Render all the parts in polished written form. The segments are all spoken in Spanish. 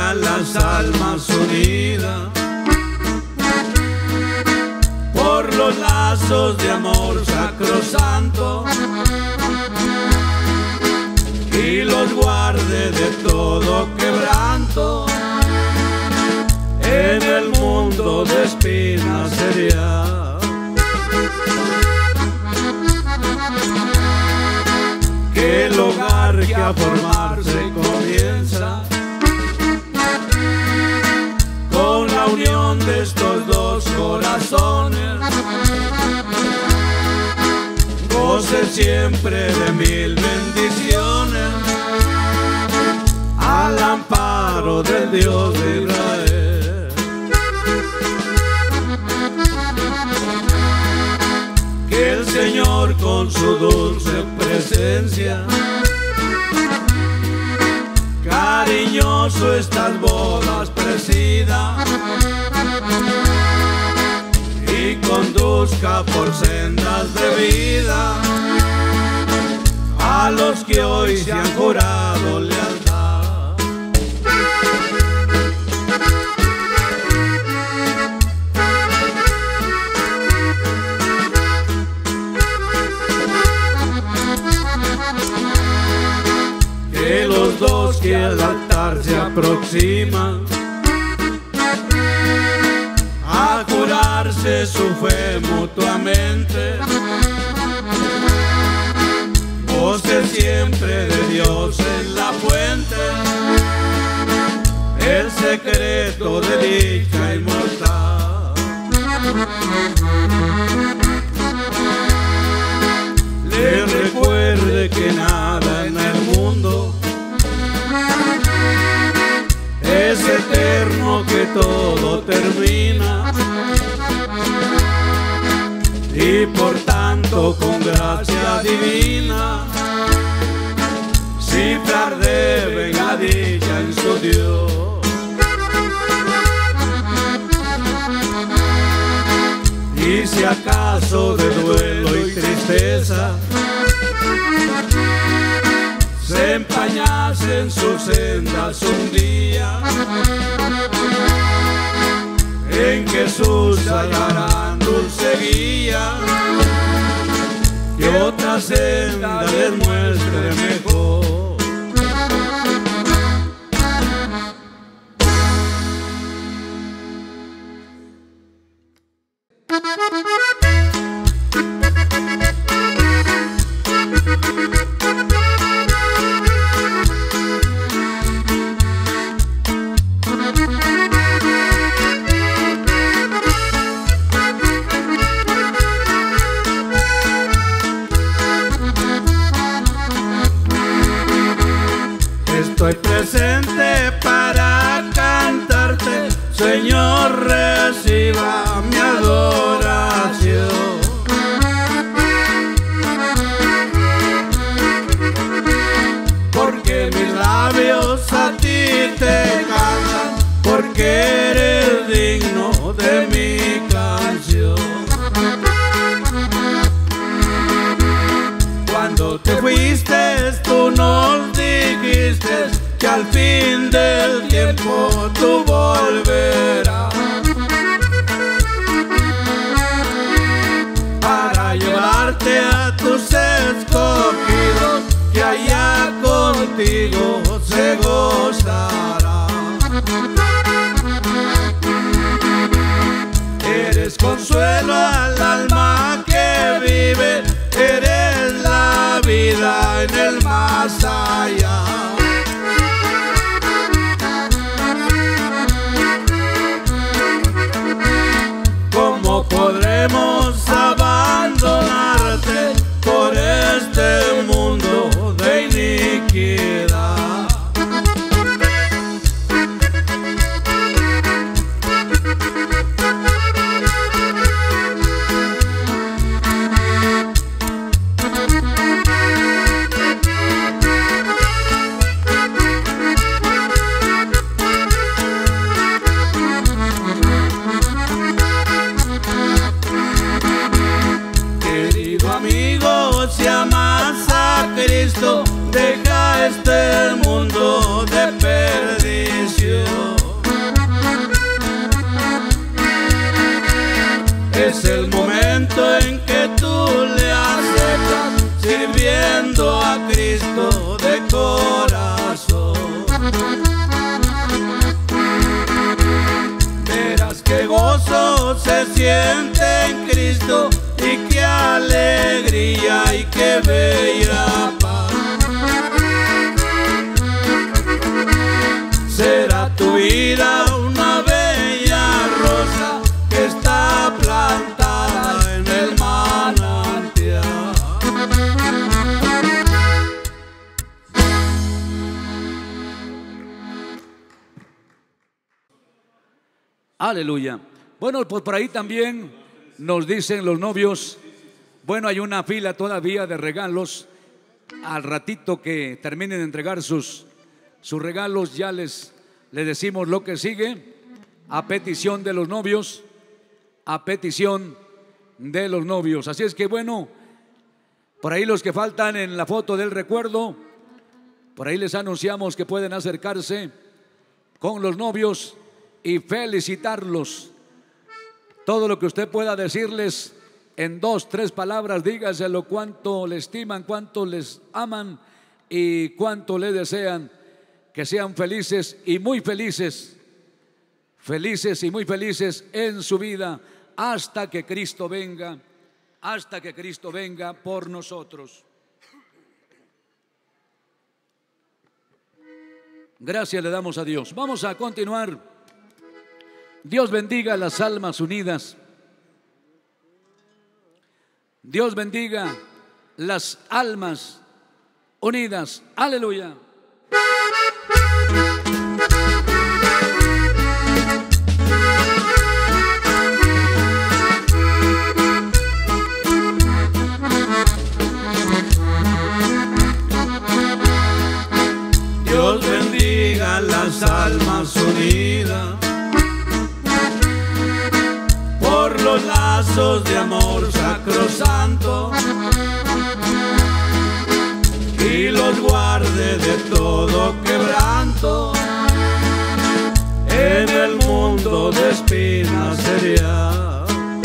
a las almas unidas por los lazos de amor sacrosanto, y los guarde de todo quebranto en el mundo de espinas serial. Que el hogar que a formarse comienza con la unión de estos dos corazones goce siempre de mil bendiciones al amparo del Dios de Israel. Que el Señor con su dulce presencia cariñoso estas bodas presida y conduzca por sendas de vida a los que hoy se han jurado lealtad. Que los dos que al altar se aproximan a jurarse su fe mutuamente, goce siempre de Dios en la fuente, el secreto de dicha inmortal. Le recuerde que nada en el mundo es eterno, que todo termina, y por tanto con gracia divina cifrar debe la dicha en su Dios. Y si acaso de duelo y tristeza se empañasen sus sendas un día, en Jesús hallarán dulce guía, que otra senda les muestre mejor. Estoy presente para cantarte, Señor, reciba mi adoración. Porque mis labios a ti te cantan, porque eres digno de mi canción. Cuando te fuiste, tú nos dijiste que al fin del tiempo tú volverás para llevarte a tus escogidos, que allá contigo se gozará. Eres consuelo al alma que vive, eres la vida en el más allá. ¿Cómo podremos abandonarte por este mundo de iniquidad? Cristo de corazón. Verás qué gozo se siente en Cristo y qué alegría y qué bella paz. Será tu vida una bella rosa que está plantada en el manantial. Aleluya. Bueno, pues por ahí también nos dicen los novios, bueno, hay una fila todavía de regalos. Al ratito que terminen de entregar sus regalos, ya les decimos lo que sigue, a petición de los novios, a petición de los novios. Así es que bueno, por ahí los que faltan en la foto del recuerdo, por ahí les anunciamos que pueden acercarse con los novios y felicitarlos. Todo lo que usted pueda decirles en 2, 3 palabras, dígaselo cuánto le estiman, cuánto les aman y cuánto le desean que sean felices y muy felices, felices y muy felices en su vida hasta que Cristo venga por nosotros. Gracias le damos a Dios. Vamos a continuar. Dios bendiga las almas unidas. Dios bendiga las almas unidas. Aleluya. Dios bendiga las almas unidas por los lazos de amor sacrosanto y los guarde de todo quebranto en el mundo de espinas serial.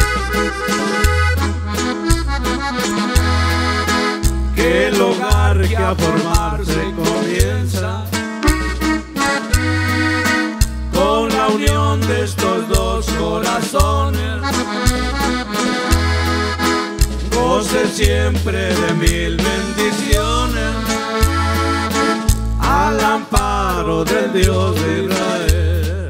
Que el hogar que a formarse comienza con la unión de estos dos corazones goce siempre de 1000 bendiciones al amparo del Dios de Israel.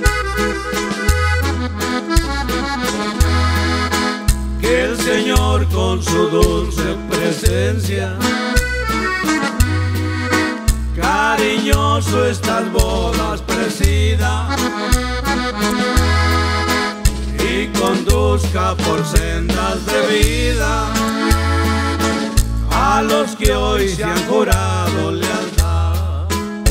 Que el Señor con su dulce presencia cariñoso estas bodas presida y conduzca por sendas de vida a los que hoy se han jurado lealtad.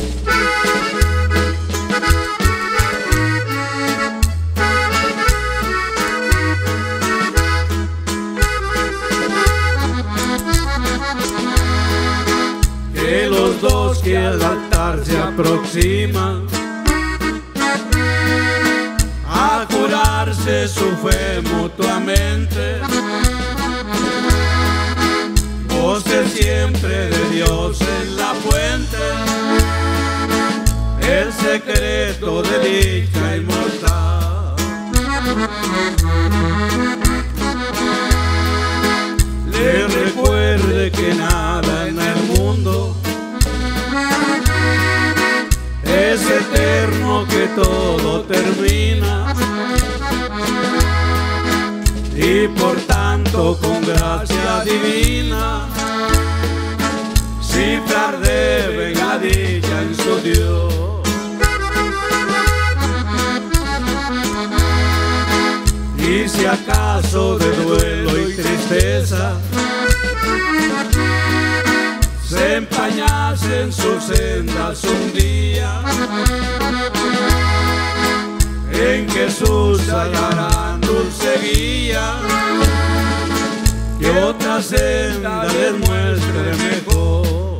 Que los dos que al altar se aproximan a jurarse su fe mutuamente, goce siempre de Dios en la fuente, el secreto de dicha inmortal. Le recuerde que nada en el mundo es eterno, que todo termina y por tanto con gracia divina cifrar deben la dicha en su Dios. Y si acaso de duelo y tristeza se empañasen sus sendas un día, en Jesús hallarán dulce guía, que otra senda les muestre mejor.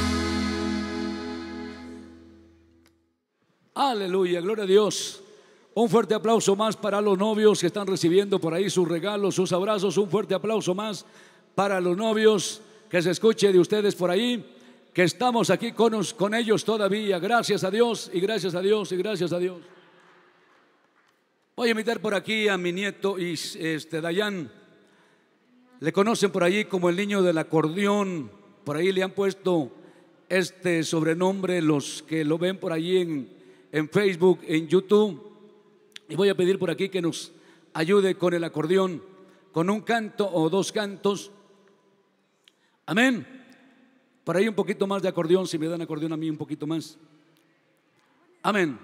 Aleluya, gloria a Dios. Un fuerte aplauso más para los novios que están recibiendo por ahí sus regalos, sus abrazos. Un fuerte aplauso más para los novios, que se escuche de ustedes por ahí, que estamos aquí con ellos todavía. Gracias a Dios y gracias a Dios y gracias a Dios. Voy a invitar por aquí a mi nieto Dayan. Le conocen por ahí como el niño del acordeón. Por ahí le han puesto este sobrenombre los que lo ven por allí en Facebook, en YouTube. Y voy a pedir por aquí que nos ayude con el acordeón, con un canto o dos cantos. Amén. Por ahí un poquito más de acordeón, si me dan acordeón a mí un poquito más. Amén.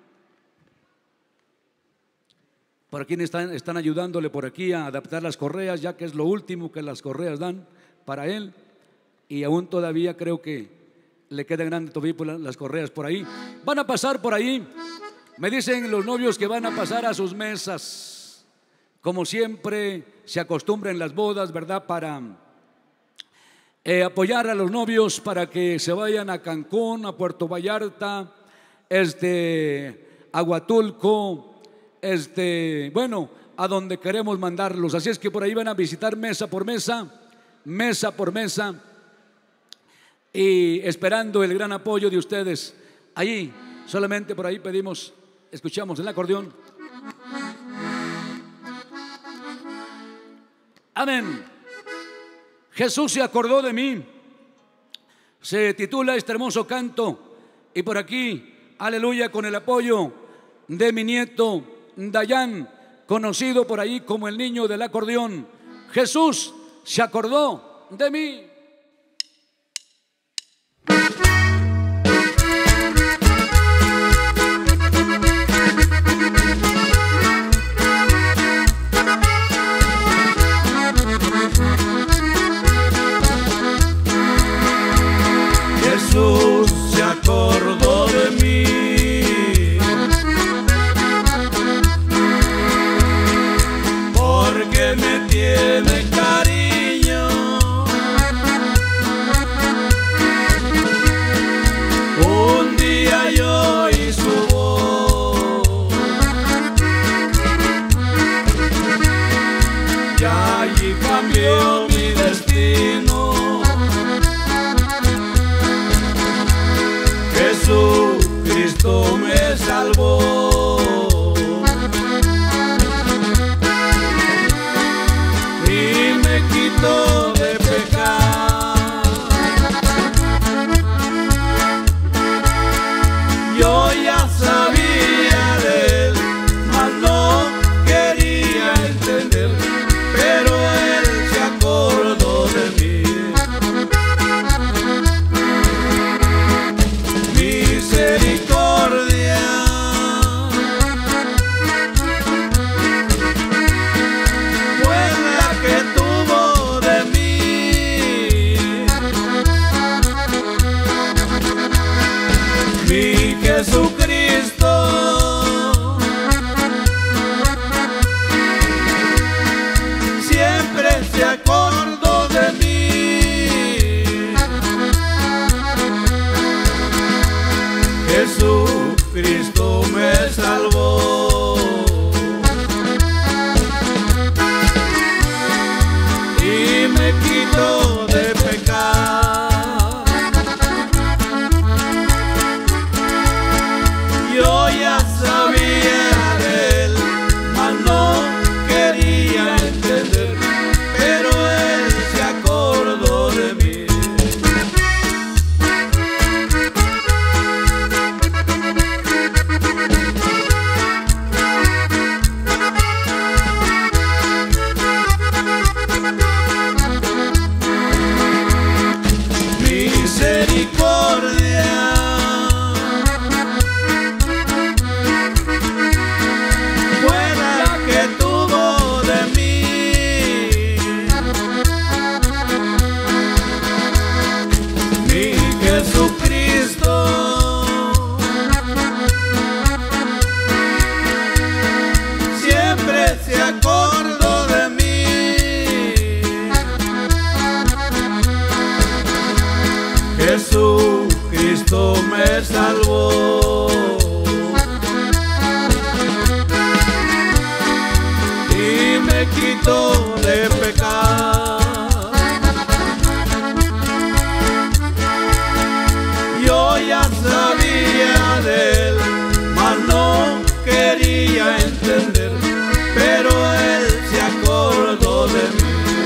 Por aquí están ayudándole por aquí a adaptar las correas, ya que es lo último que las correas dan para él. Y aún todavía creo que le queda grande todavía las correas por ahí. Van a pasar por ahí. Me dicen los novios que van a pasar a sus mesas, como siempre se acostumbra en las bodas, ¿verdad? Para apoyar a los novios para que se vayan a Cancún, a Puerto Vallarta, a Huatulco, bueno, a donde queremos mandarlos. Así es que por ahí van a visitar mesa por mesa, mesa por mesa, y esperando el gran apoyo de ustedes. Allí, solamente por ahí pedimos. Escuchamos el acordeón. Amén. Jesús se acordó de mí. Se titula este hermoso canto. Y por aquí, aleluya, con el apoyo de mi nieto Dayan, conocido por ahí como el niño del acordeón. Jesús se acordó de mí. Jesús se acordó de mí, porque me tiene cariño. Un día yo oí su voz, y allí cambió mi destino. Jesucristo me salvó y me quitó de pecar. Yo ya sabía de él, mas no quería entender, pero él se acordó de mí. Misericordia fue la que tuvo de mí. Mi Jesucristo siempre se acordó de mí. Jesucristo me salvó y me quitó de pecar. Yo ya sabía de él, mas no quería entender, pero él se acordó de mí. Misericordia fue la que tuvo de mí. Mi Jesucristo siempre se acordó de mí. Jesucristo me salvó delito de pecar. Yo ya sabía de él, mas no quería entender, pero él se acordó de mí.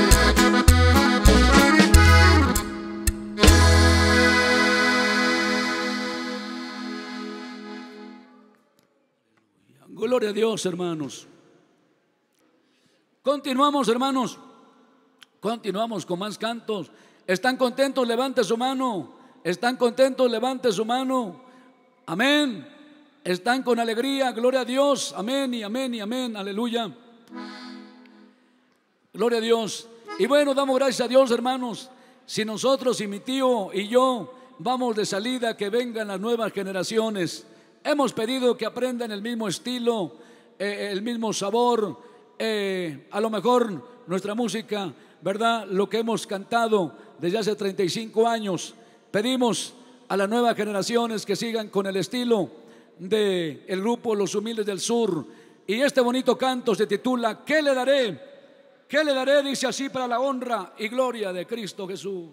Gloria a Dios, hermanos. Continuamos, hermanos. Continuamos con más cantos. ¿Están contentos? Levante su mano. ¿Están contentos? Levante su mano. Amén. ¿Están con alegría? Gloria a Dios. Amén y amén y amén. Aleluya. Gloria a Dios. Y bueno, damos gracias a Dios, hermanos. Si nosotros y mi tío y yo vamos de salida, que vengan las nuevas generaciones. Hemos pedido que aprendan el mismo estilo, el mismo sabor, a lo mejor nuestra música, ¿verdad? Lo que hemos cantado desde hace 35 años. Pedimos a las nuevas generaciones que sigan con el estilo del grupo Los Humildes del Sur. Y este bonito canto se titula ¿Qué le daré? ¿Qué le daré? Dice así: para la honra y gloria de Cristo Jesús.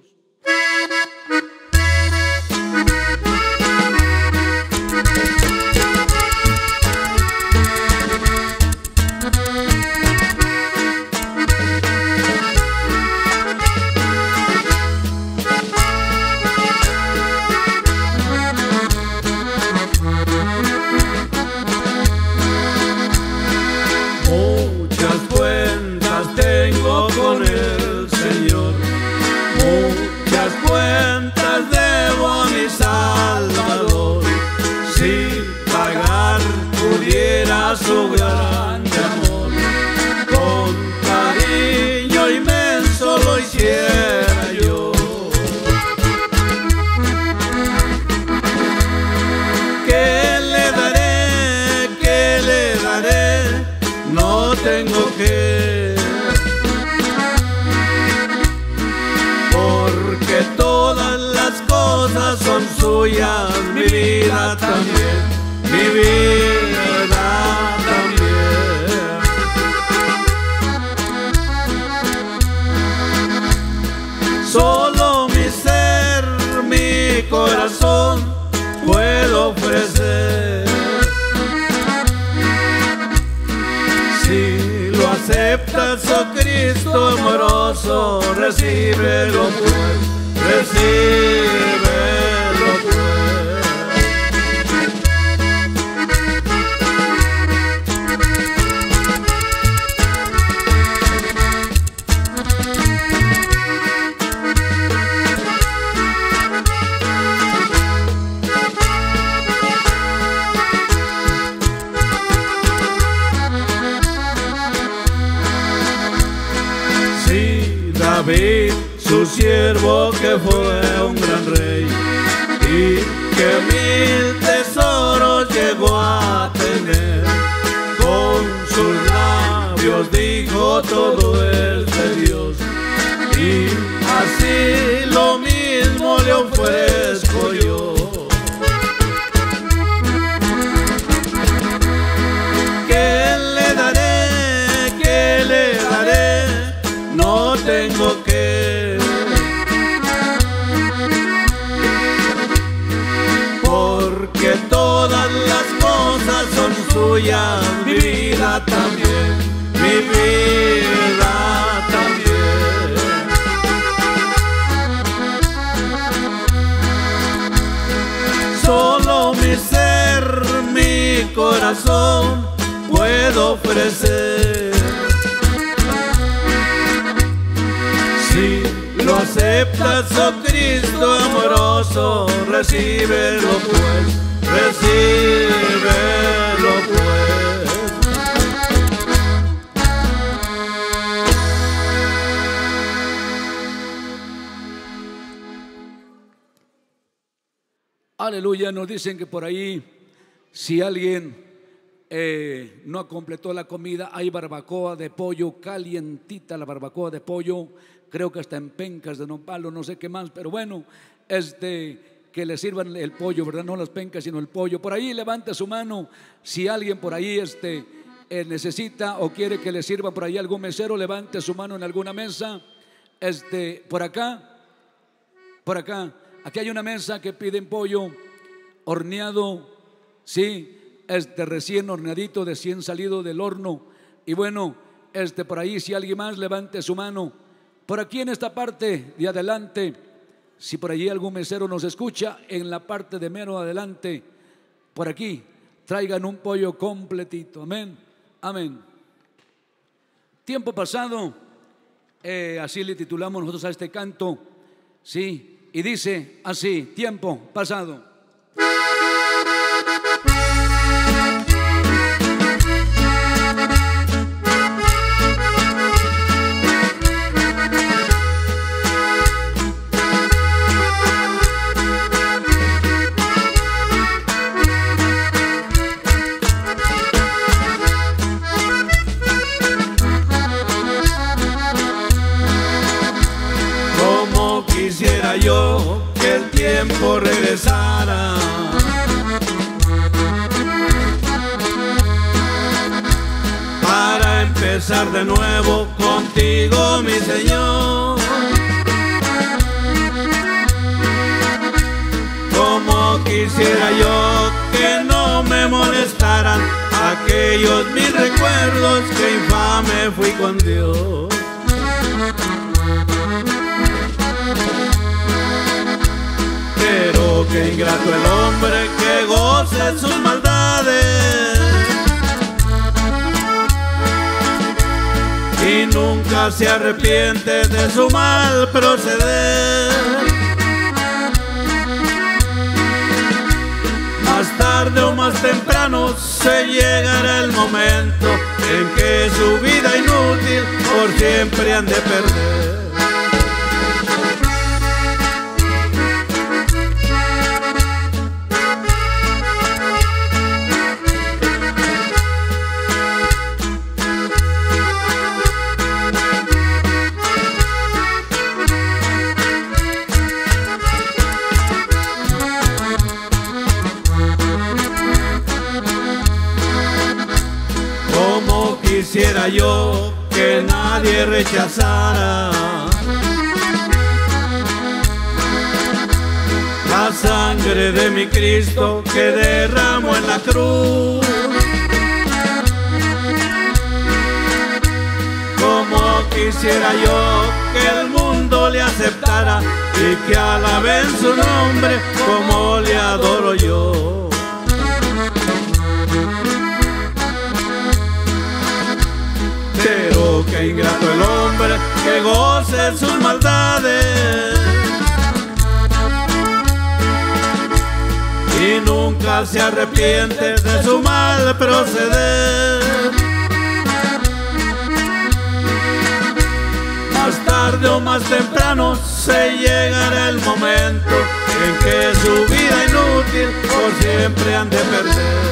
Con el Señor, muchas cuentas debo a mi Salvador. Si pagar pudiera su grande amor, con cariño inmenso lo hiciera yo. ¿Qué le daré? ¿Qué le daré? No tengo que, todas las cosas son suyas, mi vida también, mi vida también. Solo mi ser, mi corazón puedo ofrecer. Si lo aceptas, oh Cristo amoroso, recíbelo pues. Recíbelo pues. Sí, David, su siervo, que fue un gran rey y que 1000 tesoros llegó a tener, con sus labios dijo todo es de Dios, y así lo mismo le ofrezco yo. ¿Qué le daré? ¿Qué le daré? No tengo que, porque todas las cosas son suyas, mi vida también, mi vida también. Solo mi ser, mi corazón puedo ofrecer. Si lo aceptas, oh Cristo amoroso, recíbelo pues, recíbelo pues. Aleluya. Nos dicen que por ahí, si alguien no completó la comida, hay barbacoa de pollo, calientita la barbacoa de pollo, creo que hasta en pencas de nopal o no sé qué más, pero bueno, que le sirvan el pollo, ¿verdad? No las pencas, sino el pollo. Por ahí levante su mano si alguien por ahí necesita o quiere que le sirva por ahí algún mesero, levante su mano en alguna mesa. Por acá, aquí hay una mesa que piden pollo horneado, sí, recién horneadito, recién salido del horno. Y bueno, por ahí, si alguien más, levante su mano. Por aquí en esta parte de adelante, si por allí algún mesero nos escucha, en la parte de mero adelante, por aquí, traigan un pollo completito. Amén, amén. Tiempo pasado, así le titulamos nosotros a este canto, sí, y dice así: tiempo pasado. Quisiera yo que el tiempo regresara para empezar de nuevo contigo, mi Señor. Como quisiera yo que no me molestaran aquellos mis recuerdos, que infame fui con Dios. Pero qué ingrato el hombre que goza sus maldades y nunca se arrepiente de su mal proceder. Más tarde o más temprano se llegará el momento en que su vida inútil por siempre han de perder. Quisiera yo que nadie rechazara la sangre de mi Cristo que derramó en la cruz. Como quisiera yo que el mundo le aceptara y que alaben su nombre como le adoro yo. Pero qué ingrato el hombre que goce sus maldades y nunca se arrepiente de su mal proceder. Más tarde o más temprano se llegará el momento en que su vida inútil por siempre han de perder.